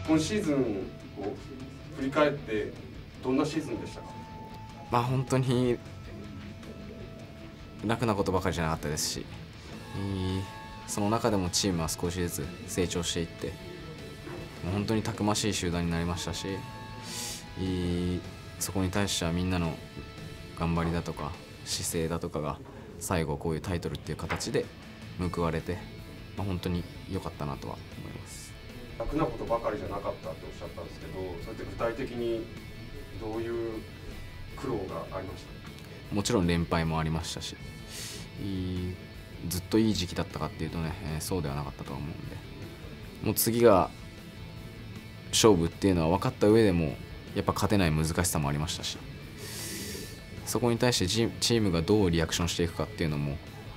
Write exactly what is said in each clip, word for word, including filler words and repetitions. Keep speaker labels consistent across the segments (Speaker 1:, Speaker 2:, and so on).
Speaker 1: 今シーズンを振り返ってどんなシーズンでしたか？
Speaker 2: まあ本当に楽なことばかりじゃなかったですし、その中でもチームは少しずつ成長していって、もう本当にたくましい集団になりましたし、そこに対してはみんなの頑張りだとか姿勢だとかが最後こういうタイトルっていう形で報われて、まあ、本当に良かったなとは思います。
Speaker 1: 楽なことばかりじゃなかったっておっしゃったんですけど、それって具体的にどういう苦労がありましたか？
Speaker 2: もちろん連敗もありましたし、ずっといい時期だったかっていうとね、えー、そうではなかったと思うんで、もう次が勝負っていうのは分かった上でもやっぱ勝てない難しさもありましたし、そこに対してチームがどうリアクションしていくかっていうのも、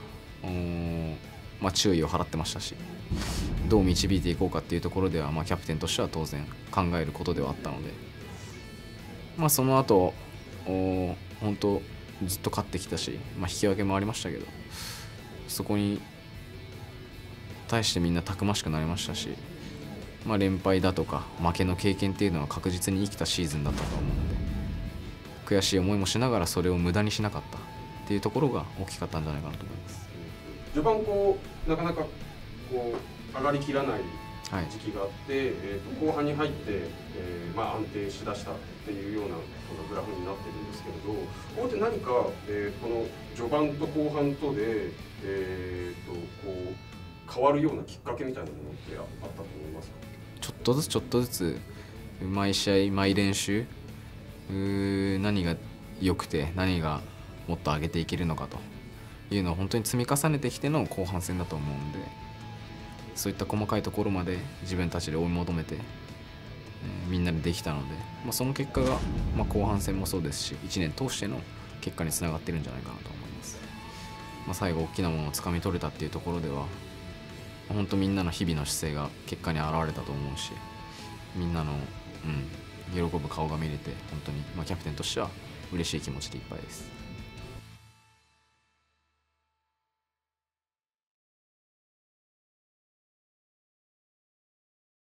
Speaker 2: まあ、注意を払ってましたし、どう導いていこうかっていうところでは、まあ、キャプテンとしては当然考えることではあったので、まあ、その後本当ずっと勝ってきたし、まあ、引き分けもありましたけど、そこに対してみんなたくましくなりましたし、まあ、連敗だとか負けの経験っていうのは確実に生きたシーズンだったと思うので、悔しい思いもしながらそれを無駄にしなかったっていうところが大きかったんじゃないかなと思います。
Speaker 1: 序盤こうなかなかこう上がりきらない時期があって、はい、えー、と後半に入って、えーまあ、安定しだしたっていうようなこのグラフになってるんですけれど、ここって何か、えー、この序盤と後半とで、えー、とこう変わるようなきっかけみたいなものってあったと思いますか？
Speaker 2: ちょっとずつちょっとずつ毎試合毎練習何が良くて何がもっと上げていけるのかというのを本当に積み重ねてきての後半戦だと思うんで、そういった細かいところまで自分たちで追い求めて、えー、みんなでできたので、まあ、その結果が、まあ、後半戦もそうですしいちねん通しての結果につながってるんじゃないかなと思います。まあ、最後大きなものをつかみ取れたっていうところでは本当みんなの日々の姿勢が結果に表れたと思うし、みんなの、うん、喜ぶ顔が見れて本当に、まあ、キャプテンとしては嬉しい気持ちでいっぱいです。